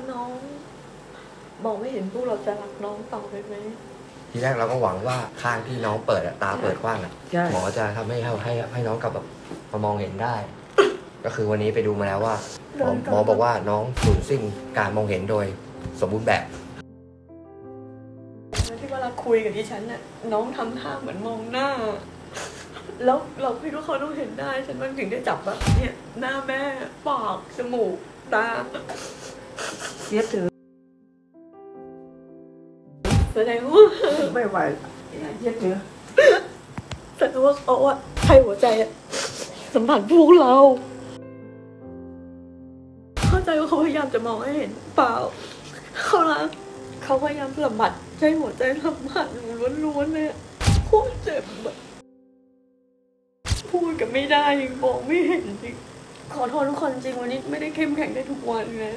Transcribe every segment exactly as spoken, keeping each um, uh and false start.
น้องมองไม่เห็นพวกเราจะรักน้องต่อไปไหมทีแรกเราก็หวังว่าข้างที่น้องเปิดตาเปิดกว้างอ่ะหมอจะทำให้ให้ให้น้องกลับแบบมามองเห็นได้ก็คือวันนี้ไปดูมาแล้วว่าหมอหมอบอกว่าน้องสูญสิ้นการมองเห็นโดยสมบูรณ์แบบที่เวลาคุยกับดิฉันน่ะน้องทำท่าเหมือนมองหน้าแล้วเราคิดว่าเขาต้องเห็นได้ฉันมันถึงได้จับว่าเนี่ยหน้าแม่ปากจมูกตาเย็บถือแสดงว่าไม่ไหวเย็บถือแสดงว่าเขาอะให้หัวใจอะสัมผัสพวกเราเข้าใจว่าเขาพยายามจะมองให้เห็นเปล่าเขารักเขาพยายามสัมผัสใช้หัวใจสัมผัสล้วนๆเลยโคตรเจ็บแบบพูดกันไม่ได้ยังมองไม่เห็นจริงขอโทษทุกคนจริงวันนี้ไม่ได้เข้มแข็งได้ทุกวันนะ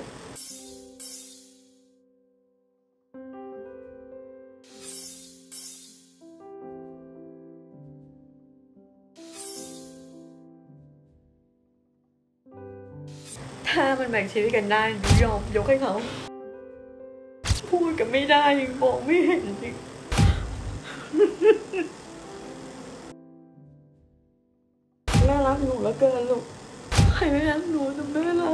ถ้ามันแบ่งชีวิตกันได้หนูยอมยกให้เขาพูดกันไม่ได้ยังมองไม่เห็นจริงแม่รักหนูแล้วเกินลูกใครไม่รักหนูแต่แม่รัก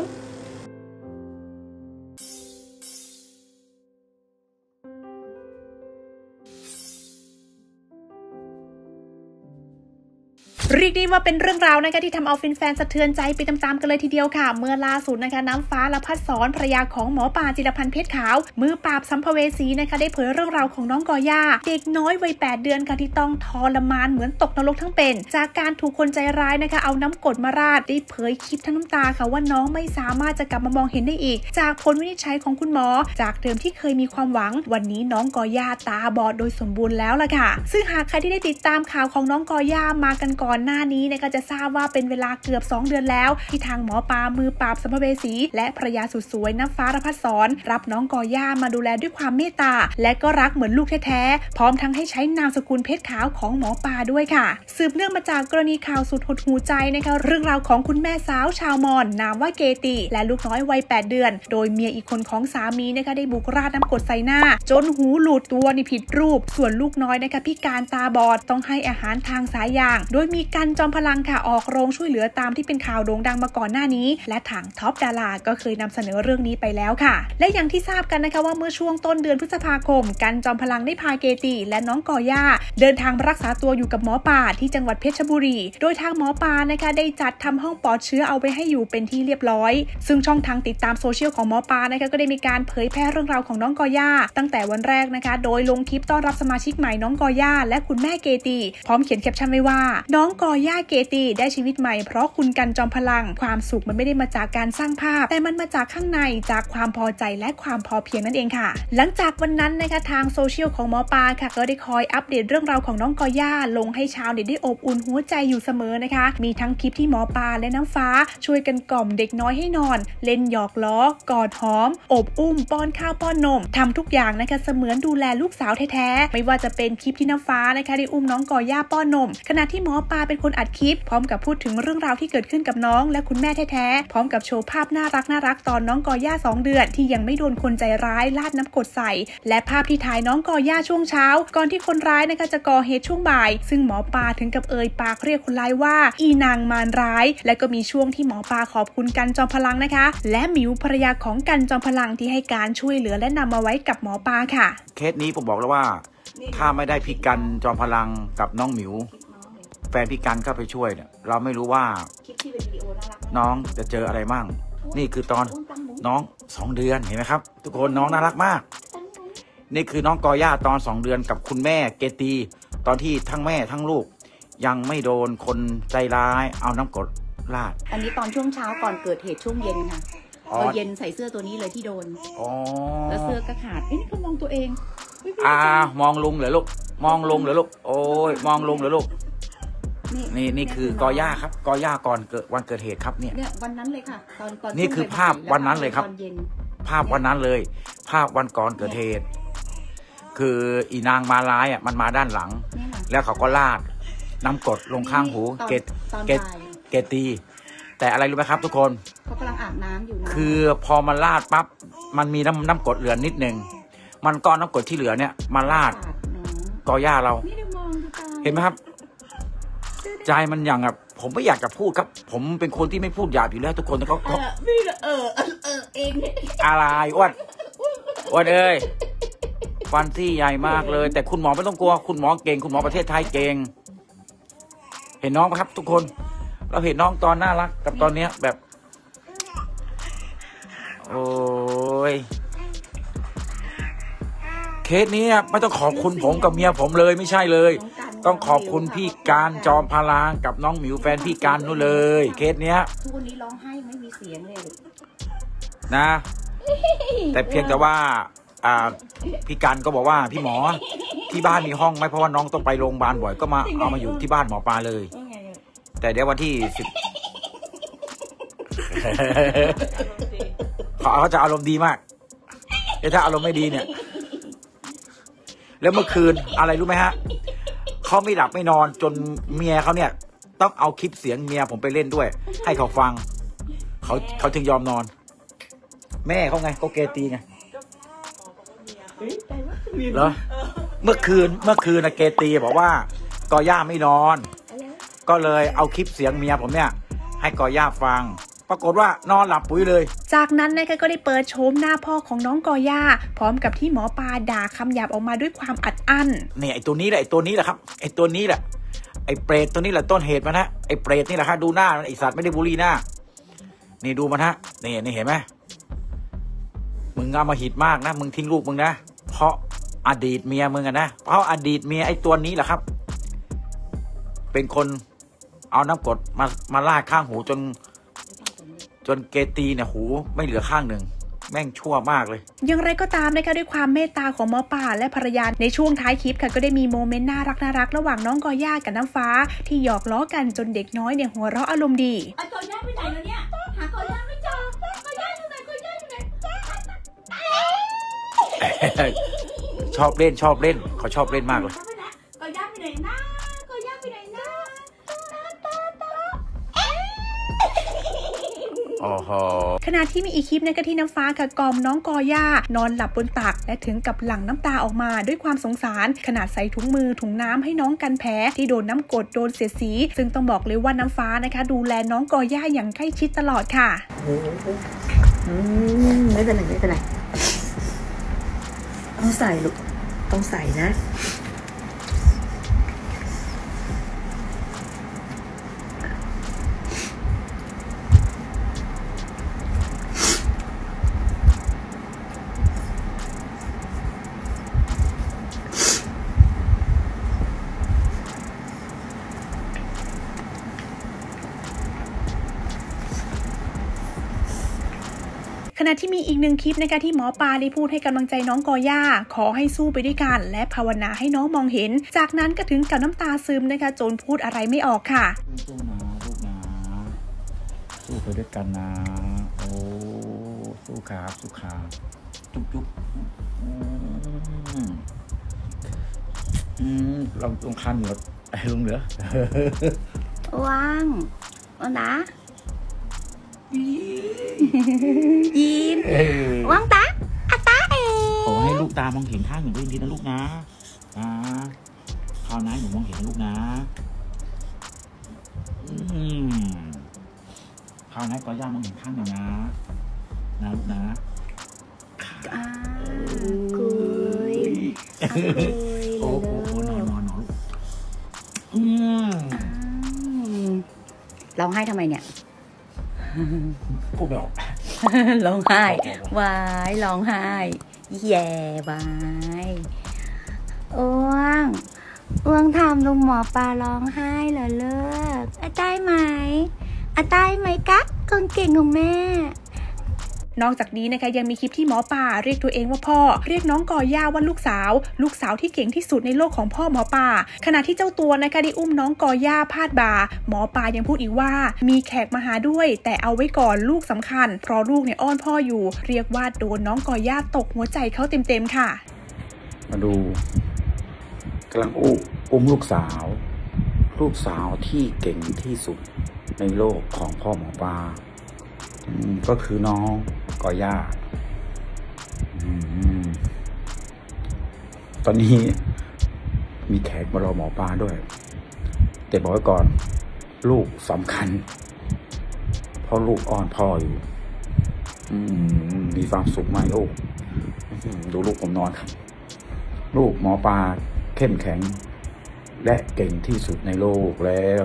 เรียกได้ว่าเป็นเรื่องราวนะคะที่ทำเอาแฟนๆสะเทือนใจไปตามๆกันเลยทีเดียวค่ะเมื่อล่าสุดนะคะน้ำฟ้าละพัดสอนภรรยาของหมอปลาจิรพันธ์เพชรขาวมือปราบสัมภเวสีนะคะได้เผยเรื่องราวของน้องกอย่าเด็กน้อยวัยแปดเดือนค่ะที่ต้องทรมานเหมือนตกนรกทั้งเป็นจากการถูกคนใจร้ายนะคะเอาน้ำกรดมาราดได้เผยคลิปทั้งน้ำตาค่ะว่าน้องไม่สามารถจะกลับมามองเห็นได้อีกจากผลวินิจฉัยของคุณหมอจากเดิมที่เคยมีความหวังวันนี้น้องกอย่าตาบอดโดยสมบูรณ์แล้วล่ะค่ะซึ่งหากใครที่ได้ติดตามข่าวของน้องกอย่ามากันก่อนหน้านี้นะคะจะทราบว่าเป็นเวลาเกือบสองเดือนแล้วที่ทางหมอปลามือปราบสัมภเวสีและภรรยาสุดสวยน้ำฟ้าละพัดสอนรับน้องกอย่ามาดูแลด้วยความเมตตาและก็รักเหมือนลูกแท้ๆพร้อมทั้งให้ใช้นามสกุลเพชรขาวของหมอปลาด้วยค่ะสืบเนื่องมาจากกรณีข่าวสุดหดหูใจนะคะเรื่องราวของคุณแม่สาวชาวมอญนามว่าเกติและลูกน้อยวัยแปดเดือนโดยเมียอีกคนของสามีนะคะได้บุกราดน้ำกรดใส่หน้าจนหูหลุดตัวนี่ผิดรูปส่วนลูกน้อยนะคะพิการตาบอดต้องให้อาหารทางสายยางโดยมีกันจอมพลังค่ะออกโรงช่วยเหลือตามที่เป็นข่าวโด่งดังมาก่อนหน้านี้และทางท็อปดาราก็เคยนำเสนอเรื่องนี้ไปแล้วค่ะและอย่างที่ทราบกันนะคะว่าเมื่อช่วงต้นเดือนพฤษภาคมกันจอมพลังได้พาเกติและน้องกอย่าเดินทางรักษาตัวอยู่กับหมอปลาที่จังหวัดเพชรบุรีโดยทางหมอปลานะคะได้จัดทำห้องปลอดเชื้อเอาไว้ให้อยู่เป็นที่เรียบร้อยซึ่งช่องทางติดตามโซเชียลของหมอปลานะคะก็ได้มีการเผยแพร่เรื่องราวของน้องกอย่าตั้งแต่วันแรกนะคะโดยลงคลิปต้อนรับสมาชิกใหม่น้องกอย่าและคุณแม่เกติพร้อมเขียนแคปชั่นไว้ว่าน้องกอย่าเกติได้ชีวิตใหม่เพราะคุณกันจอมพลังความสุขมันไม่ได้มาจากการสร้างภาพแต่มันมาจากข้างในจากความพอใจและความพอเพียงนั่นเองค่ะหลังจากวันนั้นนะคะทางโซเชียลของหมอปลาค่ะก็ได้คอยอัปเดตเรื่องราวของน้องกอย่าลงให้ชาวเน็ตได้อบอุ่นหัวใจอยู่เสมอนะคะมีทั้งคลิปที่หมอปลาและน้ำฟ้าช่วยกันกล่อมเด็กน้อยให้นอนเล่นหยอกล้อกอดหอมอบอุ้มป้อนข้าวป้อนนมทำทุกอย่างนะคะเสมือนดูแลลูกสาวแท้ๆไม่ว่าจะเป็นคลิปที่น้ำฟ้านะคะได้อุ้มน้องกอย่าป้อนนมขณะที่หมอปลาเป็นคนอัดคลิปพร้อมกับพูดถึงเรื่องราวที่เกิดขึ้นกับน้องและคุณแม่แท้ๆพร้อมกับโชว์ภาพน่ารักน่ารักตอนน้องกอย่าสองเดือนที่ยังไม่โดนคนใจร้ายลาดน้ำกรดใส่และภาพที่ถ่ายน้องกอย่าช่วงเช้าก่อนที่คนร้ายนะคะจะก่อเหตุช่วงบ่ายซึ่งหมอปลาถึงกับเอ่ยปากเรียกคนร้ายว่าอีนางมารร้ายและก็มีช่วงที่หมอปลาขอบคุณกันจอมพลังนะคะและหมิวภรรยาของกันจอมพลังที่ให้การช่วยเหลือและนำมาไว้กับหมอปลาค่ะเคสนี้ผมบอกแล้วว่าถ้าไม่ได้พี่กันจอมพลังกับน้องหมิวแฟนพี่กันเข้าไปช่วยเนี่ยเราไม่รู้ว่าน้องจะเจออะไรมั่งนี่คือตอนน้องสองเดือนเห็นไหมครับทุกคนน้องน่ารักมากนี่คือน้องกอย่าตอนสองเดือนกับคุณแม่เกตีตอนที่ทั้งแม่ทั้งลูกยังไม่โดนคนใจร้ายเอาน้ำกรดราดอันนี้ตอนช่วงเช้าก่อนเกิดเหตุช่วงเย็นค่ะพอเย็นใส่เสื้อตัวนี้เลยที่โดนแล้วเสื้อก็ขาดเอ้ยนี่เขามองตัวเองอ่ามองลุงเหรอลูกมองลุงเหรอลูกโอ้ยมองลุงเหรอลูกนี่นี่คือกอย่าครับกอย่าก่อนเกิดวันเกิดเหตุครับเนี่ยเนี่ยวันนั้นเลยค่ะตอนตอนนี่คือภาพวันนั้นเลยครับภาพวันนั้นเลยภาพวันก่อนเกิดเหตุคืออีนางมาร้ายอ่ะมันมาด้านหลังแล้วเขาก็ลาดน้ำกรดลงข้างหูเกตเกตเกตีแต่อะไรรู้ไหมครับทุกคนเขากำลังอาบน้ำอยู่นะคือพอมันลาดปั๊บมันมีน้ำน้ำกรดเหลือนิดนึงมันก้อนน้ำกรดที่เหลือเนี่ยมาลาดกอหญ้าเราเห็นไหมครับใจมันอย่างแบบผมไม่อยากจะพูดครับผมเป็นคนที่ไม่พูดหยาบอยู่แล้วทุกคนเขาเขาพี่เออเออเออเองอะไรอ้วนอ้วนเอ้ยฟันที่ใหญ่มากเลยแต่คุณหมอไม่ต้องกลัวคุณหมอเก่งคุณหมอประเทศไทยเก่งเห็นน้องไหมครับทุกคนเราเห็นน้องตอนน่ารักกับตอนเนี้ยแบบโอ้ยเคสนี้ไม่ต้องขอบคุณผมกับเมียผมเลยไม่ใช่เลยต้องขอบคุณพี่การจอมพลังกับน้องหมิวแฟนพี่การนู่นเลยเคสเนี้ยทุกวันนี้ร้องไห้ไม่มีเสียงเลยนะแต่เพียงแต่ว่าอ่าพี่การก็บอกว่าพี่หมอที่บ้านมีห้องไหมเพราะว่าน้องต้องไปโรงพยาบาลบ่อยก็มาเอามาอยู่ที่บ้านหมอปลาเลยแต่เดี๋ยววันที่สิบเขาเขาจะอารมณ์ดีมากแต่ถ้าอารมณ์ไม่ดีเนี่ยแล้วเมื่อคืนอะไรรู้ไหมฮะเขาไม่หลับไม่นอนจนเมียเขาเนี่ยต้องเอาคลิปเสียงเมียผมไปเล่นด้วยให้เขาฟังเขาเขาถึงยอมนอนแม่เขาไงเขาเกตีไงเหรอเมื่อคืนเมื่อคืนนะเกตีบอกว่ากอย่าไม่นอนก็เลยเอาคลิปเสียงเมียผมเนี่ยให้กอย่าฟังปรากฏว่านอนหลับปุ๋ยเลยจากนั้นนะคะก็ได้เปิดโฉมหน้าพ่อของน้องกอย่าพร้อมกับที่หมอปลาด่าคำหยาบออกมาด้วยความอัดอั้นเนี่ยไอ้ตัวนี้แหละไอ้ตัวนี้แหละครับไอ้ตัวนี้แหละไอ้เปรตตัวนี้แหละต้นเหตุมันฮะไอ้เปรตนี่แหละฮะดูหน้าไอ้สัตว์ไม่ได้บูลลี่หน้านี่ดูมันฮะนี่นี่เห็นไหมมึงเอามาหิดมากนะมึงทิ้งลูกมึงนะเพราะอดีตเมียมึงอะนะเพราะอดีตเมียไอ้ตัวนี้แหละครับเป็นคนเอาน้ำกรดมามาลาดข้างหูจนจนเกตีเนี่ยหูไม่เหลือข้างหนึ่งแม่งชั่วมากเลยอย่างไรก็ตามนะคะด้วยความเมตตาของหมอป่าและภรรยาในช่วงท้ายคลิปค่ะก็ได้มีโมเมนต์น่ารักน่ารักระหว่างน้องกอย่ากับน้ำฟ้าที่หยอกล้อกันจนเด็กน้อยเนี่ยหัวเราะอารมณ์ดีไอ้กอย่าไปไหนแล้วเนี่ยหากอย่าไม่เจอกอย่าอยู่ไหนกอย่าอยู่ไหนชอบเล่นชอบเล่นเขาชอบเล่นมากเลยกอย่าไปไหนนะกอย่าไปไหนนะขณะที่มีอีกคลิปนะคะที่น้ำฟ้าค่ะกอมน้องกอย่านอนหลับบนตักและถึงกับหลั่งน้ำตาออกมาด้วยความสงสารขนาดใส่ถุงมือถุงน้ำให้น้องกันแผลที่โดนน้ำกรดโดนเสียดสีซึ่งต้องบอกเลยว่าน้ำฟ้านะคะดูแลน้องกอย่าอย่างใกล้ชิดตลอดค่ะไม่เป็นไรไม่เป็นไรต้องใส่ลูกต้องใส่นะขณะที่มีอีกหนึ่งคลิปนะคะที่หมอปลาได้พูดให้กำลังใจน้องกอย่าขอให้สู้ไปด้วยกันและภาวนาให้น้องมองเห็นจากนั้นก็ถึงกับน้ำตาซึมนะคะจนพูดอะไรไม่ออกค่ะสู้นะลูกนะสู้ไปด้วยกันนะโอ้สู้ขาสู้ขาจุ๊บจุ๊บอืมลองตรงคันหมดไอ้ลุงเหนือว่างวันนะยิ้มว่างตาอาตาเองขอให้ลูกตามองเห็นข้างหนูด้วยดีนะลูกนะอ่าคราวหน้าหนูมองเห็นนะลูกนะอืมคราวหน้าก็ย่ามองเห็นข้างหนูนะนะลูกนะอ่ากุยโอ้โหนอนนอนนอนอืมร้องไห้ทำไมเนี่ยพูดไม่ออกร้องไห้วายร้องไห้แย่วายอ้วงอ้วงทำลุงหมอปลาร้องไห้เหรอเลิกอาได้ไหมอาได้ไหมกั๊กคนเก่งของแม่นอกจากนี้นะคะยังมีคลิปที่หมอปลาเรียกตัวเองว่าพ่อเรียกน้องกอย่าว่าลูกสาวลูกสาวที่เก่งที่สุดในโลกของพ่อหมอปลาขณะที่เจ้าตัวนะคะได้อุ้มน้องกอย่าพาดบ่าหมอปลายังพูดอีกว่ามีแขกมาหาด้วยแต่เอาไว้ก่อนลูกสำคัญเพราะลูกเนี่ยอ้อนพ่ออยู่เรียกว่าโดนน้องกอย่าตกหัวใจเขาเต็มๆค่ะมาดูกำลังอุ้มอุ้มลูกสาวลูกสาวที่เก่งที่สุดในโลกของพ่อหมอปลาก็คือน้องกอย่าตอนนี้มีแขกมารอหมอปลาด้วยแต่บอกไว้ก่อนลูกสำคัญเพราะลูกอ้อนพ่ออยู่มีความสุขมากลูกดูลูกผมนอนครับลูกหมอปลาเข้มแข็งและเก่งที่สุดในโลกแล้ว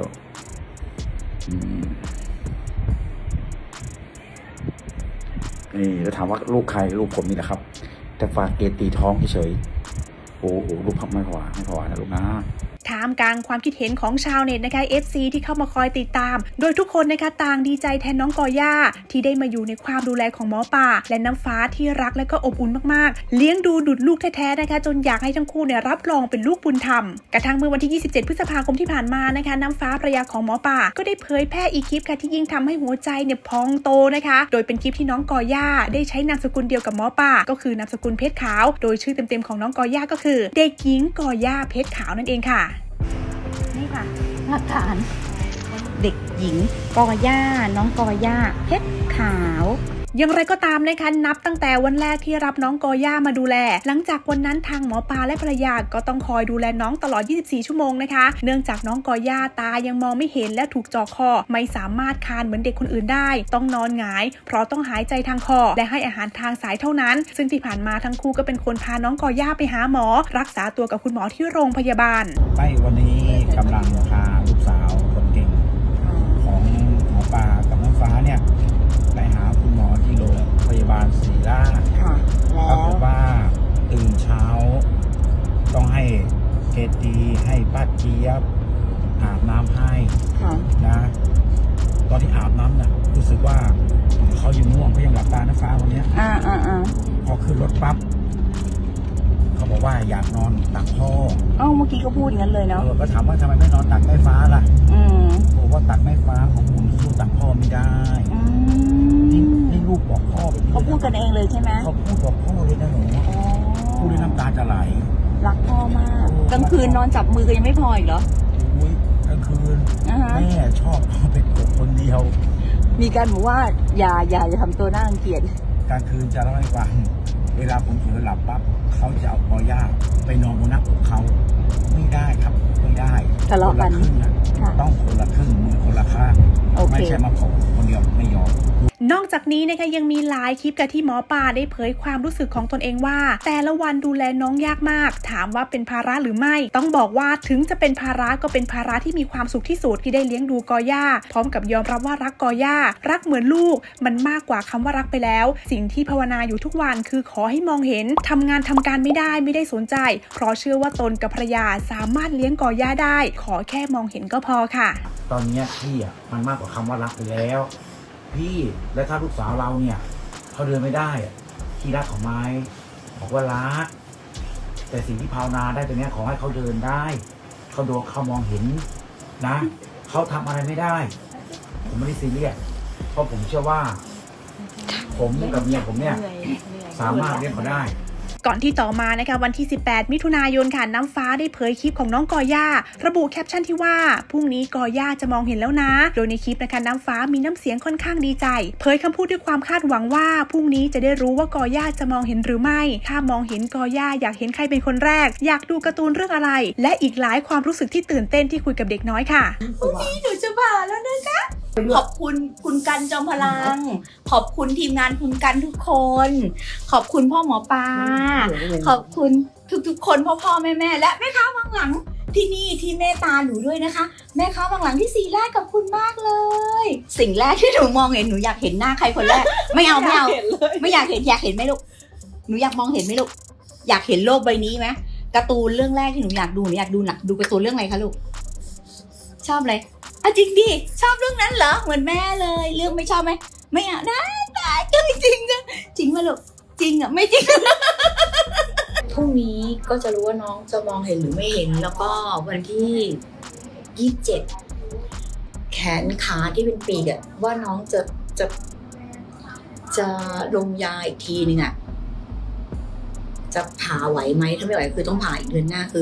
นี่แล้วถามว่าลูกใครลูกผมนี่แหละครับแต่ฝากเกตีท้องเฉยโอ้โหลูกพักไม่ผวาไม่ผวานะลูกนะท่ามกลางความคิดเห็นของชาวเน็ตนะคะ เอฟ ซี ที่เข้ามาคอยติดตามโดยทุกคนนะคะต่างดีใจแทนน้องกอย่าที่ได้มาอยู่ในความดูแลของหมอป่าและน้ำฟ้าที่รักและก็อบอุ่นมากๆเลี้ยงดูดุจลูกแท้ๆนะคะจนอยากให้ทั้งคู่เนี่ยรับรองเป็นลูกบุญธรรมกระทั่งเมื่อวันที่ยี่สิบเจ็ดพฤษภาคมที่ผ่านมานะคะน้ำฟ้าภรรยาของหมอป่าก็ได้เผยแพร่อีกคลิปค่ะที่ยิ่งทำให้หัวใจเนี่ยพองโตนะคะโดยเป็นคลิปที่น้องกอย่าได้ใช้นามสกุลเดียวกับหมอป่าก็คือนามสกุลเพชรขาวโดยชื่อเต็มๆของน้องกอย่าก็คือเด็กหญิงกอย่าเพชรขาวนั่นเองค่ะนี่ค่ะหลักฐานเด็กหญิงกอย่าน้องกอย่าเพชรขาวอย่างไรก็ตามนะคะนับตั้งแต่วันแรกที่รับน้องกอย่ามาดูแลหลังจากวันนั้นทางหมอปลาและภรรยาก็ต้องคอยดูแลน้องตลอดยี่สิบสี่ชั่วโมงนะคะเนื่องจากน้องกอย่าตายังมองไม่เห็นและถูกจ่อคอไม่สามารถคลานเหมือนเด็กคนอื่นได้ต้องนอนหงายเพราะต้องหายใจทางคอและให้อาหารทางสายเท่านั้นซึ่งที่ผ่านมาทั้งคู่ก็เป็นคนพาน้องกอย่าไปหาหมอรักษาตัวกับคุณหมอที่โรงพยาบาลไปวันนี้กำลังพาลูกสาวคนเก่งของหมอปลากับน้องฟ้าเนี่ยไปหาคุณหมอที่โรงพยาบาลศรีราชค่ะแล้วบอกว่าตื่นเช้าต้องให้เกตีให้ป้าเจี๊ยบอาบน้ำให้นะตอนที่อาบน้ำน่ะรู้สึกว่าเขายังง่วงเขายังหลับตาน้ำฟ้าวันนี้อ่าอ่าอ่าพอขึ้นรถปั๊บเขาบอกว่าอยากนอนตักพ่อเอ้าเมื่อกี้ก็พูดอย่างนั้นเลยเนาะก็ถามว่าทำไมไม่นอนตักแม่ฟ้าล่ะอืมบอกว่าตักแม่ฟ้าของผมสู้ตักพ่อไม่ได้นี่ลูกบอกพ่อแบบนี้เขาพูดกันเองเลยใช่ไหมเขาพูดบอกพ่อเลยนะหนูพูดด้วยน้ำตาจะไหลรักพ่อมากกลางคืนนอนจับมือก็ยังไม่พออีกเหรออุ้ยกลางคืนแม่ชอบพ่อเป็นคนเดียวมีการบอกว่าอย่าอย่าอย่าทำตัวน่ารังเกียจกลางคืนจะเล่าให้ฟังเวลาผมเผลอหลับปั๊บเขาจะเอากอย่าไปนอนบนหน้าอกเขาไม่ได้ครับไม่ได้ทะเลาะกันต้องคนละครึ่งมือคนละข้างไม่ใช่มาผมคนเดียวไม่ยอมนอกจากนี้นะคะยังมีหลายคลิปกับที่หมอปลาได้เผยความรู้สึกของตนเองว่าแต่ละวันดูแลน้องยากมากถามว่าเป็นภาระหรือไม่ต้องบอกว่าถึงจะเป็นภาระก็เป็นภาระที่มีความสุขที่สุดที่ได้เลี้ยงดูกอย่าพร้อมกับยอมรับว่ารักกอย่ารักเหมือนลูกมันมากกว่าคำว่ารักไปแล้วสิ่งที่ภาวนาอยู่ทุกวันคือขอให้มองเห็นทำงานทำการไม่ได้ไม่ได้สนใจเพราะเชื่อว่าตนกับภรรยาสามารถเลี้ยงกอย่าได้ขอแค่มองเห็นก็พอค่ะตอนนี้พี่อ่ะมันมากกว่าคำว่ารักไปแล้วพี่และถ้าลูกสาวเราเนี่ยเขาเดินไม่ได้ที่รักของไม้บอกว่ารักแต่สิ่งที่ภาวนาได้ตรงนี้ขอให้เขาเดินได้เขาดูเขามองเห็นนะเขาทำอะไรไม่ได้ผมไม่ได้ซีเรียสเพราะผมเชื่อว่าผมกับเมียผมเนี่ยสามารถเลี้ยงเขาได้ก่อนที่ต่อมานะคะวันที่สิบแปดมิถุนายนค่ะน้ำฟ้าได้เผยคลิปของน้องกอย่าระบุแคปชั่นที่ว่าพรุ่งนี้กอย่าจะมองเห็นแล้วนะโดยในคลิปนะคะน้ำฟ้ามีน้ำเสียงค่อนข้างดีใจเผยคำพูดด้วยความคาดหวังว่าพรุ่งนี้จะได้รู้ว่ากอย่าจะมองเห็นหรือไม่ถ้ามองเห็นกอย่าอยากเห็นใครเป็นคนแรกอยากดูการ์ตูนเรื่องอะไรและอีกหลายความรู้สึกที่ตื่นเต้นที่คุยกับเด็กน้อยค่ะพรุ่งนี้หนูจะผ่าแล้วนะคะขอบคุณคุณกันจอมพลังขอบคุณทีมงานคุณกันทุกคนขอบคุณพ่อหมอปลาขอบคุณทุกๆคนพ่อพ่อแม่แม่และแม่ค้าบางหลังที่นี่ที่เมตตาหนูด้วยนะคะแม่ค้าบางหลังที่สีแรกกับคุณมากเลยสิ่งแรกที่หนูมองเห็นหนูอยากเห็นหน้าใครคนแรกไม่เอาไม่เอาไม่อยากเห็นอยากเห็นไหมลูกหนูอยากมองเห็นไหมลูกอยากเห็นโลกใบนี้ไหมการ์ตูนเรื่องแรกที่หนูอยากดูหนูอยากดูหนักดูการ์ตูนเรื่องอะไรคะลูกชอบเลยอ่ะจริงดิชอบเรื่องนั้นเหรอเหมือนแม่เลยเรื่องไม่ชอบไหมไม่อ่ะได้ได้จริงจริงจริงมาลูกจริงอ่ะไม่จริงพรุ่งนี้ก็จะรู้ว่าน้องจะมองเห็นหรือไม่เห็นแล้วก็วันที่ยี่สิบเจ็ดแขนขาที่เป็นปีกอ่ะว่าน้องจะจะจะลงยาอีกทีนึงอ่ะจะผ่าไหวไหมถ้าไม่ไหวคือต้องผ่าอีกเดือนหน้าคือ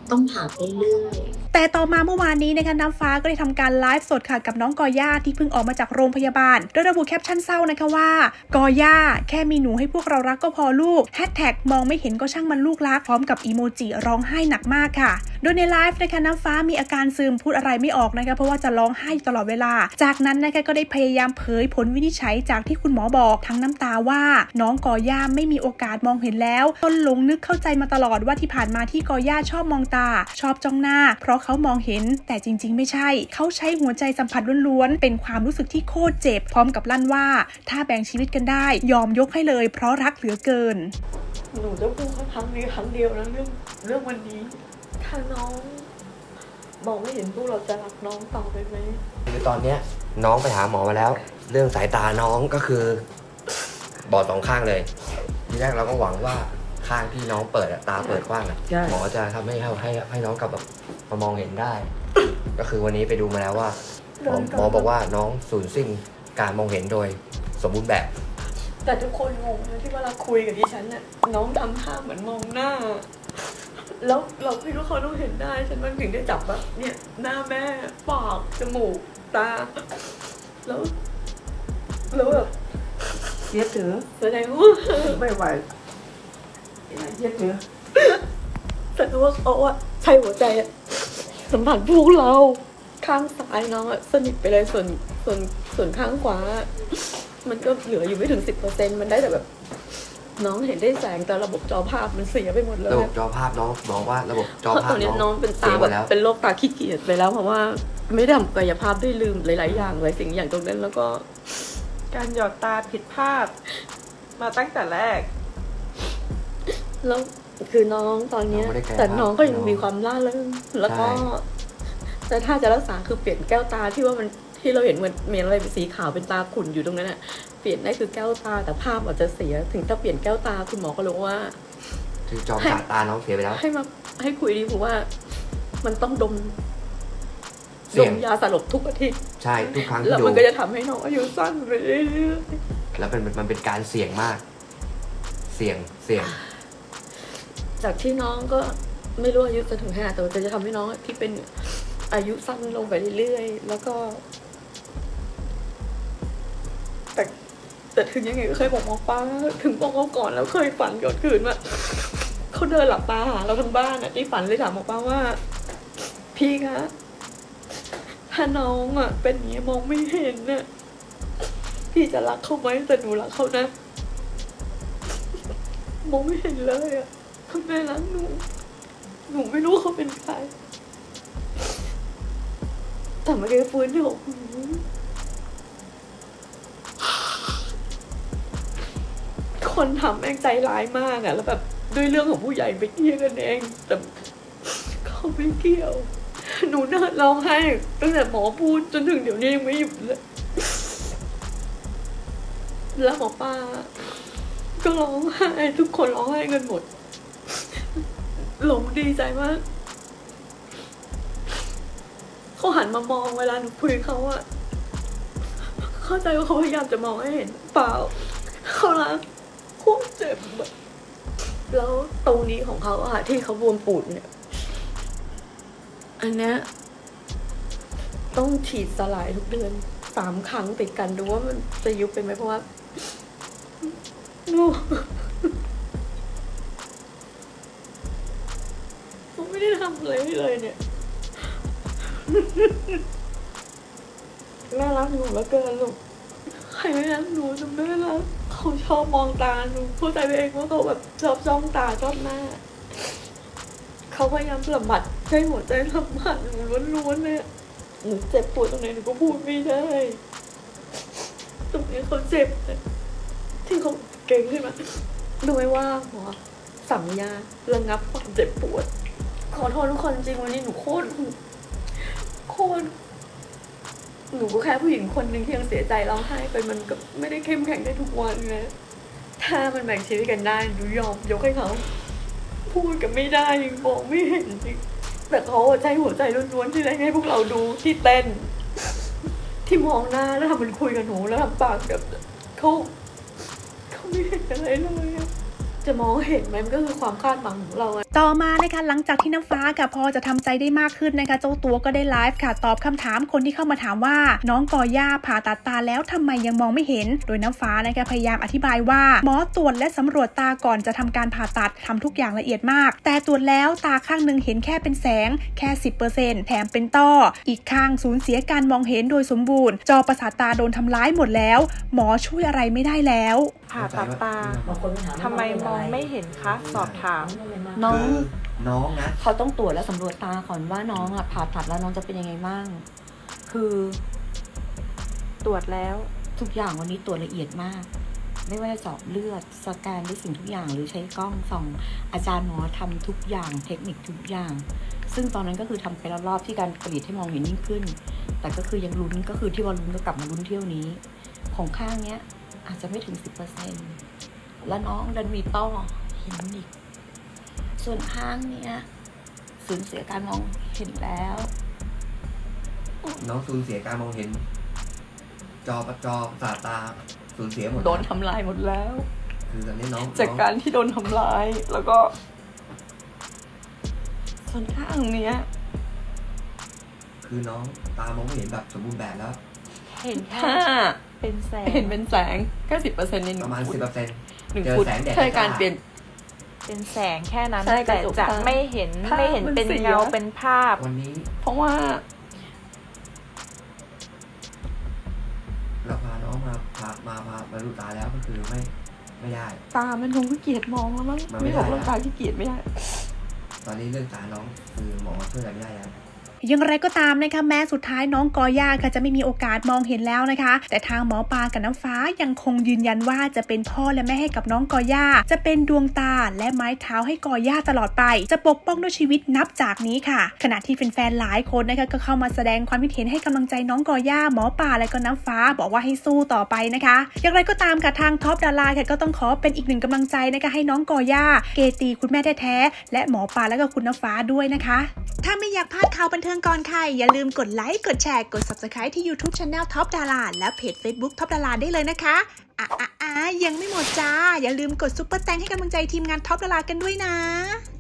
ต้องผ่าไปเรื่อยแต่ต่อมาเมื่อวานนี้นะคะน้ำฟ้าก็ได้ทำการไลฟ์สดค่ะกับน้องกอย่าที่เพิ่งออกมาจากโรงพยาบาลโดยระบุแคปชั่นเศร้านะคะว่ากอย่าแค่มีหนูให้พวกเรารักก็พอลูกแฮชแท็กมองไม่เห็นก็ช่างมันลูกรักพร้อมกับอีโมจิร้องไห้หนักมากค่ะโดยในไลฟ์นะคะน้ำฟ้ามีอาการซึมพูดอะไรไม่ออกนะคะเพราะว่าจะร้องไห้ตลอดเวลาจากนั้นนะคะก็ได้พยายามเผยผลวินิจฉัยจากที่คุณหมอบอกทั้งน้ำตาว่าน้องกอย่าไม่มีโอกาสมองเห็นแล้วตนหลงนึกเข้าใจมาตลอดว่าที่ผ่านมาที่กอย่าชอบมองตาชอบจ้องหน้าเพราะเขามองเห็นแต่จริงๆไม่ใช่เขาใช้หัวใจสัมผัสล้วนๆเป็นความรู้สึกที่โคตรเจ็บพร้อมกับลั่นว่าถ้าแบ่งชีวิตกันได้ยอมยกให้เลยเพราะรักเหลือเกินหนูจะพูดแค่ครั้งนี้ครั้งเดียวนะเรื่องเรื่องวันนี้ถ้าน้องมองไม่เห็นพวกเราจะรักน้องต่อไปไหมคือตอนเนี้ยน้องไปหาหมอมาแล้วเรื่องสายตาน้องก็คือบอดสองข้างเลยทีแรกเราก็หวังว่าข้างที่น้องเปิดตาเปิดกว้างหมอจะทำให้ให้ให้น้องกลับแบบมามองเห็นได้ก็คือวันนี้ไปดูมาแล้วว่าหมอหมอบอกว่าน้องสูญสิ้นการมองเห็นโดยสมบูรณ์แบบแต่ทุกคนงงนะที่เวลาคุยกับดิฉันน่ะน้องทำท่าเหมือนมองหน้าแล้วเราคิดว่าเขาต้องเห็นได้ฉันมันถึงได้จับแบบเนี่ยหน้าแม่ปากจมูกตาแล้วแล้วแบบเสียถือแสดงว่าไม่ไหวเสียถือแสดงว่าเขาอะใช้หัวใจอะสัมผัสพวกเราข้างซ้ายน้องอะสนิทไปเลยส่วนส่วนส่วนข้างขวามันก็เหลืออยู่ไม่ถึงสิบเปอร์เซ็นต์มันได้แต่แบบน้องเห็นได้แสงแต่ระบบจอภาพมันเสียไปหมดเลยระบบจอภาพน้องบอกว่าระบบจอภาพน้องน้องเป็นตาแบบเป็นโรคตาขี้เกียจไปแล้วเพราะว่าไม่ได้ทำกายภาพได้ลืมหลายๆอย่างหลายสิ่งอย่างตรงนั้นแล้วก็การหยอดตาผิดพลาดมาตั้งแต่แรกแล้วคือน้องตอนนี้แต่น้องก็ยังมีความล่าเริงแล้วก็แต่ถ้าจะรักษาคือเปลี่ยนแก้วตาที่ว่ามันที่เราเห็นเหมือนเมนอะไรเป็นสีขาวเป็นตาขุ่นอยู่ตรงนั้นน่ะเปลี่ยนได้คือแก้วตาแต่ภาพอาจจะเสียถึงถ้าเปลี่ยนแก้วตาคุณหมอก็รู้ว่าคือจอตาตาน้องเสียไปแล้วให้มาให้คุยดีเพราะว่ามันต้องดมดมยาสลบทุกอาทิตย์ใช่ทุกครั้งที่ดูแล้วมันก็จะทำให้น้องอายุสั้นไปเรื่อยๆแล้วเป็นมันเป็นการเสี่ยงมากเสี่ยงเสี่ยงจากที่น้องก็ไม่รู้อายุจะถึงขนาดแต่จะทำให้น้องที่เป็นอายุสั้นลงไปเรื่อยๆแล้วก็แต่แต่ถึงยังไงก็เคยบอกหมอป้าถึงบอกเขาก่อนแล้วเคยฝันก่อนคืนว่าเขาเดินหลับตาหาเราทั้งบ้านอ่ะที่ฝันเลยถามหมอป้าว่าพี่คะถ้าน้องอ่ะเป็นอย่างนี้มองไม่เห็นน่ะพี่จะรักเขาไหมแต่หนูรักเขานะมองไม่เห็นเลยอ่ะคุณแม่รักหนูหนูไม่รู้เขาเป็นใครแต่เมื่อกี้ฟื้นที่หกคนทำแม่งใจร้ายมากอะแล้วแบบด้วยเรื่องของผู้ใหญ่ไปเกี่ยวกันเองแต่เขาไม่เกี่ยวหนูน่าร้องไห้ตั้งแต่หมอพูดจนถึงเดี๋ยวนี้ยังไม่หยุดเลยแล้วหมอป้าก็ร้องไห้ทุกคนร้องไห้กันหมดหลงดีใจมากเขาหันมามองเวลาหนูคุยเขาอะเข้าใจว่าเขาพยายามจะมองให้เห็นเปล่าเขารักโคตรเจ็บแบบแล้วตรงนี้ของเขาอะที่เขาบวมปูดเนี่ยอันเนี้ยต้องฉีดสลายทุกเดือนสามครั้งติดกันดูว่ามันจะยุบเป็นไหมเพราะว่าหนูเขาไม่ได้ทำอะไรเลยเนี่ยแม่รักหนูแล้วเกินลูกใครไม่รักหนูจะแม่รักเขาชอบมองตาหนูพูดใจไปเองว่าเขาแบบชอบจ้องตาชอบหน้าเขาพยายามสัมผัสให้หัวใจสัมผัสหนูล้วนๆเลยหนูเจ็บปวดตรงไหนหนูก็พูดไม่ได้ตรงนี้เขาเจ็บที่เขาเก่งขึ้นมาดูไหมว่าหมอสั่งยาระงับความเจ็บปวดขอโทษทุกคนจริงวันนี้หนูโคตรโคตรหนูก็แค่ผู้หญิงคนหนึ่งที่ยังเสียใจร้องไห้ไปมันก็ไม่ได้เข้มแข็งได้ทุกวันนะถ้ามันแบ่งชีวิตกันได้หนูยอมยกให้เขาพูดกันไม่ได้ยังมองไม่เห็นจริงแต่เขาใช้หัวใจล้วนๆที่ได้ให้พวกเราดูที่เต้นที่มองหน้าแล้วทำเป็นคุยกับหนูแล้วทำปากแบบเขาเขาไม่เห็นอะไรเลยจะมองเห็นมันก็คือความคาดหวังของเราต่อมานะคะหลังจากที่น้ำฟ้าค่ะพอจะทำใจได้มากขึ้นนะคะเจ้าตัวก็ได้ไลฟ์ค่ะตอบคำถามคนที่เข้ามาถามว่าน้องกอย่าผ่าตัดตาแล้วทำไมยังมองไม่เห็นโดยน้ำฟ้านะคะพยายามอธิบายว่าหมอตรวจและสำรวจตาก่อนจะทำการผ่าตัดทำทุกอย่างละเอียดมากแต่ตรวจแล้วตาข้างหนึ่งเห็นแค่เป็นแสงแค่ สิบเปอร์เซ็นต์ แถมเป็นต้ออีกข้างสูญเสียการมองเห็นโดยสมบูรณ์จอประสาทตาโดนทำร้ายหมดแล้วหมอช่วยอะไรไม่ได้แล้วผ่าตัดตาทำไมมองไม่เห็นคะสอบถามน้องน้องนะเขาต้องตรวจและสำรวจตาก่อนว่าน้องอ่ะผ่าตัดแล้วน้องจะเป็นยังไงบ้างคือตรวจแล้วทุกอย่างวันนี้ตรวจละเอียดมากไม่ว่าจะเจาะเลือดสแกนหรือสิ่งทุกอย่างหรือใช้กล้องส่องอาจารย์หมอทำทุกอย่างเทคนิคทุกอย่างซึ่งตอนนั้นก็คือทำไปรอบๆที่การกรีดให้มองเห็นยิ่งขึ้นแต่ก็คือยังลุ้นก็คือที่ว่าลุ้นก็กลับมาลุ้นเที่ยวนี้ของข้างเนี้ยอาจจะไม่ถึง สิบเปอร์เซ็นต์ แล้วน้องดันมีต้อเห็นอีกส่วนข้างเนี้ยสูญเสียการมองเห็นแล้วน้องสูญเสียการมองเห็นจอประจอประสาทตาสูญเสียหมดโดนทำลายหมดแล้วคือตอนนี้น้องจากการที่โดนทำลายแล้วก็ส่วนข้างเนี้ยคือน้องตามองไม่เห็นแบบสมบูรณ์แบบแล้วเห็นแค่เป็นแสงเห็นเป็นแสงแค่สิบเปอร์เซ็นต์ในหนึ่งประมาณสิบเปอร์เซ็นต์หนึ่งฟุตใช่การเปลี่ยนเป็นแสงแค่นั้นแต่จะไม่เห็นไม่เห็นเป็นเงาเป็นภาพวันนี้เพราะว่าเราพาน้องมาพามาพามาดูตาแล้วก็คือไม่ไม่ได้ตามันคงขี้เกียจมองแล้วมั้งไม่บอกเรื่องตาขี้เกียจไม่ได้ตอนนี้เรื่องตาน้องคือหมอช่วยอะไรไม่ได้แล้วอย่างไรก็ตามนะคะแม้สุดท้ายน้องกอย่าค่ะจะไม่มีโอกาสมองเห็นแล้วนะคะแต่ทางหมอปลากับน้ำฟ้ายังคงยืนยันว่าจะเป็นพ่อและแม่ให้กับน้องกอย่าจะเป็นดวงตาและไม้เท้าให้กอย่าตลอดไปจะปกป้องด้วยชีวิตนับจากนี้ค่ะขณะที่แฟนๆหลายคนนะคะก็เข้ามาแสดงความคิดเห็นให้กำลังใจน้องกอย่าหมอปลาและก็น้ำฟ้าบอกว่าให้สู้ต่อไปนะคะอย่างไรก็ตามค่ะทางท็อปดาราค่ะก็ต้องขอเป็นอีกหนึ่งกำลังใจนะคะให้น้องกอย่าเกตีคุณแม่แท้ๆและหมอปลาและก็คุณน้ำฟ้าด้วยนะคะถ้าไม่อยากพลาดข่าวบันเทิงก่อนใครอย่าลืมกดไลค์กดแชร์กด ซับสไครบ์ ที่ ยูทูบ Channel ท็อปดาราและเพจ เฟซบุ๊ก ท็อปดาราได้เลยนะคะอ่ะอ่ะอ่ะยังไม่หมดจ้าอย่าลืมกดซุปเปอร์แตงให้กำลังใจทีมงานท็อปดารากันด้วยนะ